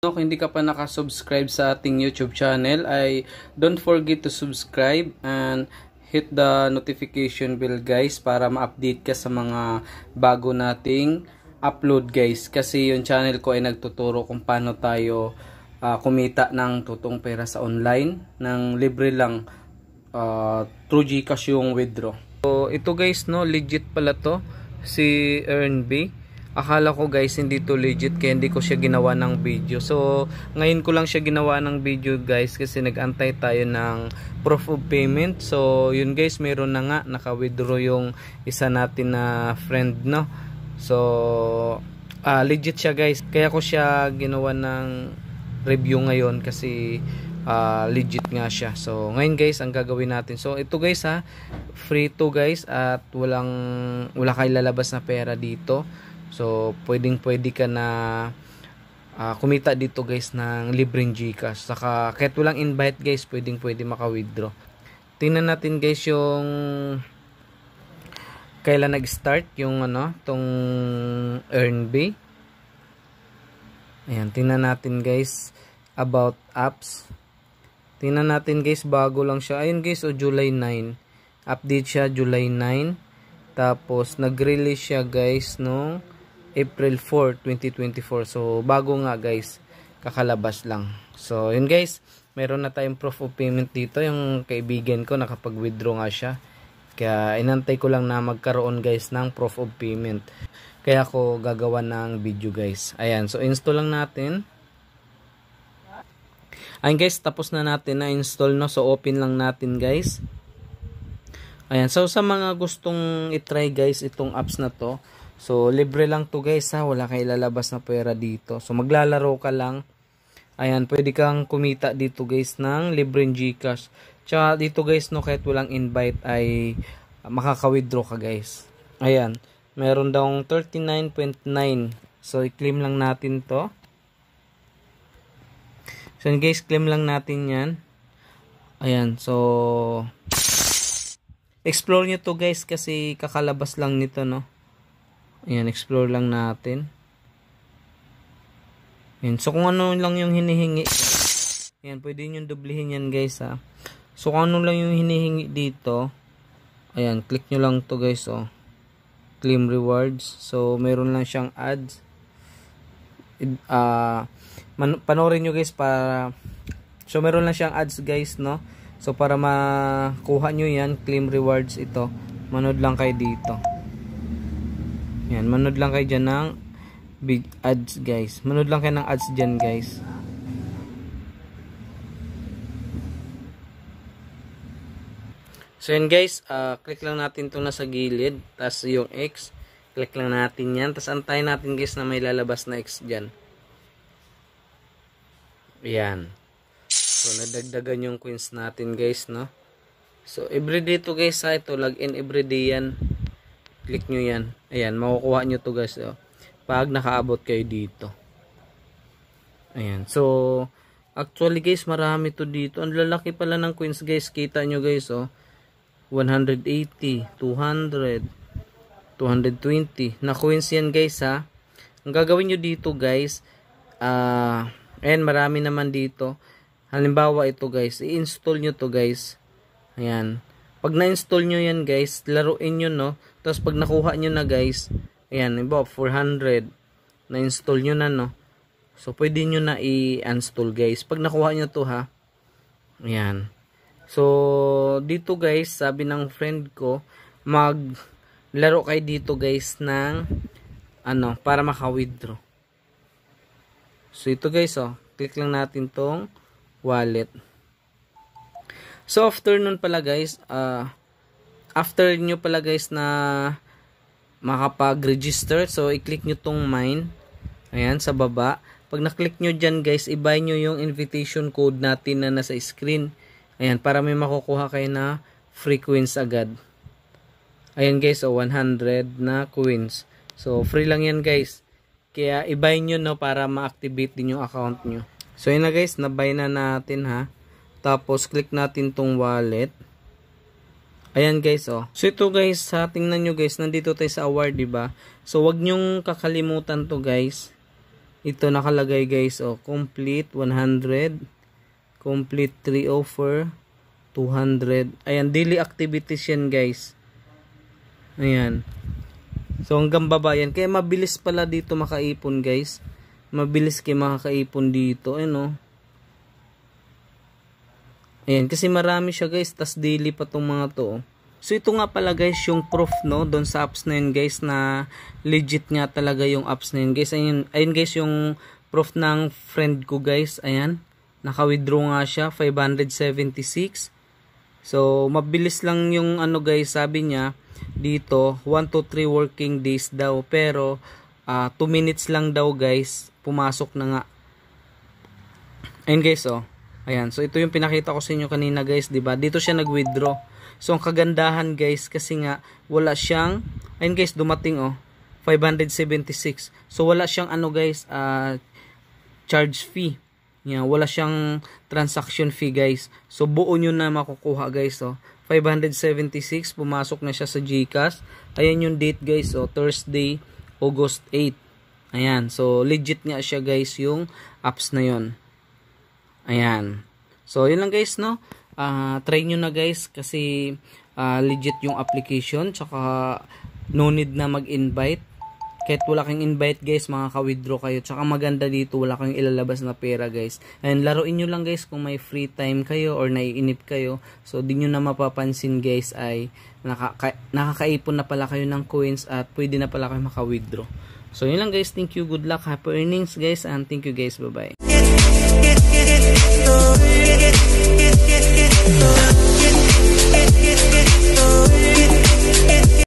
Kung hindi ka pa nakasubscribe sa ating YouTube channel ay don't forget to subscribe and hit the notification bell guys para ma-update ka sa mga bago nating upload guys. Kasi yung channel ko ay nagtuturo kung paano tayo kumita ng totoong pera sa online ng libre lang through GCash yung withdraw. So ito guys no, legit pala to si EarnB. Akala ko guys hindi to legit kaya hindi ko siya ginawa ng video. So ngayon ko lang siya ginawa ng video guys kasi nag-antay tayo ng proof of payment. So yun guys, meron na nga naka-withdraw yung isa natin na friend no. So legit siya guys. Kaya ko siya ginawa ng review ngayon kasi legit nga siya. So ngayon guys ang gagawin natin. So ito guys free to guys at wala kay lalabas na pera dito. So, pwede ka na kumita dito guys ng libreng GCash. Saka, kahit walang invite guys, pwede maka-withdraw. Tingnan natin guys yung kailan nag-start yung tong EarnB. Ayan, tingnan natin guys about apps. Tingnan natin guys, bago lang siya. Ayun guys, July 9. Update siya July 9. Tapos, nag-release siya guys nung April 4, 2024. So, bago nga guys. Kakalabas lang. So, yun guys. Meron na tayong proof of payment dito. Yung kaibigan ko, nakapag-withdraw nga siya. Kaya, inantay ko lang na magkaroon guys ng proof of payment. Kaya ako gagawa ng video guys. Ayan. So, install lang natin. Ayan guys. Tapos na natin na install no. So, open lang natin guys. Ayan. So, sa mga gustong itry guys itong apps na to. So, libre lang to guys wala kayo ilalabas na pera dito. So, maglalaro ka lang. Ayan, pwede kang kumita dito guys ng libreng GCash. Tsaka dito guys no, kahit walang invite ay makaka-withdraw ka guys. Ayan, meron daw 39.9. So, i-claim lang natin to. So, guys, claim lang natin yan. Ayan, so explore nyo to guys kasi kakalabas lang nito no. Ayan, explore lang natin. Ayan, so kung ano lang yung hinihingi. Ayan, pwede nyo dublihin yan guys So kung ano lang yung hinihingi dito. Ayan, click nyo lang to guys Claim rewards. So meron lang siyang ads. Panoorin nyo guys para. So meron lang siyang ads guys no. So para makuha nyo yan, claim rewards ito. Manood lang kayo dito. Yan, manood lang kayo dyan ng big ads guys. Manood lang kayo ng ads dyan guys. So yan guys, click lang natin ito nasa gilid. Tapos yung X, click lang natin yan. Tapos antayin natin guys na may lalabas na X dyan. Yan. So nadagdagan yung coins natin guys no. So everyday to guys ito login everyday yan. Click nyo yan. Ayan, makukuha nyo to guys pag nakaabot kayo dito. Ayan. So, actually guys, marami to dito. Ang lalaki pala ng coins guys. Kita nyo guys 180, 200, 220. Na coins yan guys Ang gagawin nyo dito guys, ayan, marami naman dito. Halimbawa ito guys, i-install nyo to guys. Ayan. Pag na-install nyo yan guys, laruin nyo no. Tapos pag nakuha nyo na guys, ayan, iba 400, na-install nyo na no. So pwede nyo na i-install guys. Pag nakuha nyo to ayan. So dito guys, sabi ng friend ko, maglaro kayo dito guys ng para maka-withdraw. So ito guys click lang natin tong wallet. So after nun pala guys, after nyo pala guys na makapag-register, so i-click nyo tong mine. Ayan, sa baba. Pag na-click nyo dyan guys, i-buy nyo yung invitation code natin na nasa screen. Ayan, para may makukuha kayo na free coins agad. Ayan guys, 100 na coins. So free lang yan guys. Kaya i-buy nyo no para ma-activate din yung account nyo. So yun na guys, na-buy na natin Tapos click natin tong wallet. Ayan guys So ito guys, tingnan nyo guys, nandito tayo sa award, 'di ba? So wag nyong kakalimutan to guys. ito nakalagay guys, oh, complete 100, complete 3 offer 200. Ayan, daily activities yan guys. Ayan. So hanggang baba yan. Kaya mabilis pala dito makaipon guys. Mabilis kayo makakaipon dito. Ano? Ayan, kasi marami siya guys. Tas daily pa tong mga to. So ito nga pala guys yung proof no doon sa apps na yun guys na legit nga talaga yung apps na yun guys. Ayun guys yung proof ng friend ko guys. Ayan. Naka-withdraw nga siya 576. So mabilis lang yung ano guys, sabi niya dito 1 to 3 working days daw, pero 2 minutes lang daw guys pumasok na nga. Ayun guys, oh. Ayan, so ito yung pinakita ko sa inyo kanina guys, 'di ba? Dito siya nag-withdraw. So ang kagandahan guys kasi nga wala siyang, ayun guys, dumating oh 576. So wala siyang ano guys, charge fee. Yeah, wala siyang transaction fee guys. So buo nyo na makukuha guys, oh. 576 pumasok na siya sa GCash. Ayan yung date guys, oh, Thursday, August 8. Ayan, so legit nga siya guys yung apps na yon. Ayan. So yun lang guys, no. Try nyo na guys kasi legit yung application, tsaka no need na mag-invite. Kahit wala kang invite guys, makaka-withdraw kayo. Tsaka maganda dito, wala kang ilalabas na pera guys. And laruin nyo lang guys kung may free time kayo or naiinip kayo. So di nyo na mapapansin guys ay nakakaipon na pala kayo ng coins at pwede na pala kayo maka-withdraw. So yun lang guys, thank you, good luck, happy earnings guys, and thank you guys, bye bye.